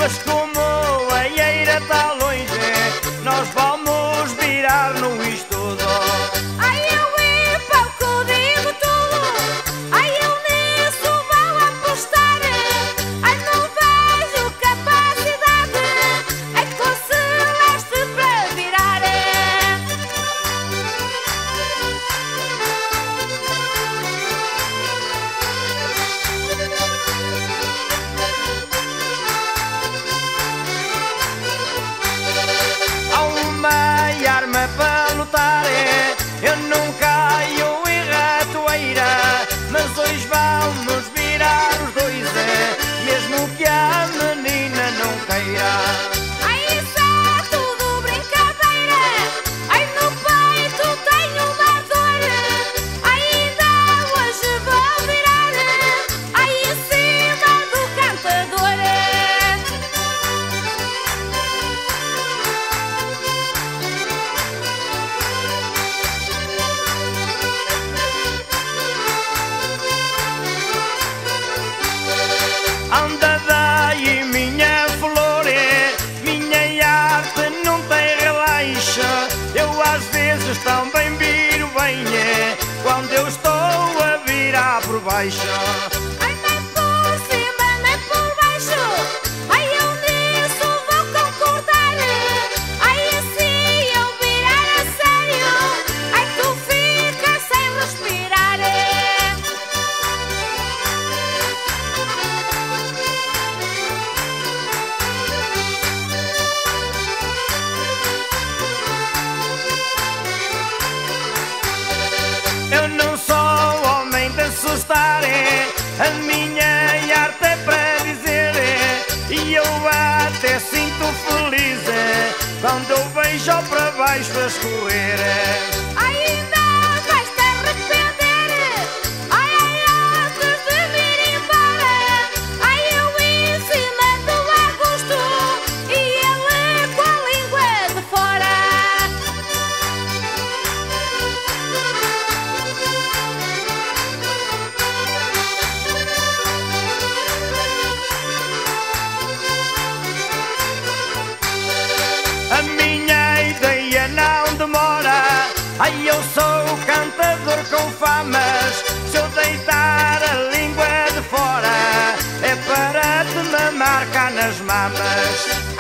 Mas como a eira está longe, nós vamos virar no estudo. Ai, eu e pouco digo tudo. Ai, eu nisso vou apostar. Ai, não vejo capacidade. Ai, com Celeste para virar. Há uma arma para lutar, eu não caio em ratoeira, mas hoje vamos virar os dois, mesmo que a menina não queira. Ai, isso é tudo brincadeira. Ai, no peito tenho uma dor. Ai, ainda hoje vou virar. Ai, em cima do cantador. Anda daí, minha flor, minha arte não tem relaxo. Eu às vezes também viro bem, quando eu estou a virar por baixo. Ai, nem por cima, nem por baixo. Ai, eu nisso vou concordar. Ai, e se eu virar a sério? Ai, tu ficas sem respirar. Eu não sou homem de assustar, a minha arte é para dizer, e eu até sinto feliz quando eu vejo para baixo a escorrer. Ainda vais te arrepender. Ai, ai, antes de vir embora. Ai, eu em cima do arbusto e ele com a língua de fora. A minha ideia não demora, ai, eu sou cantador com famas. Se eu deitar a língua de fora, é para te mamar cá nas mamas.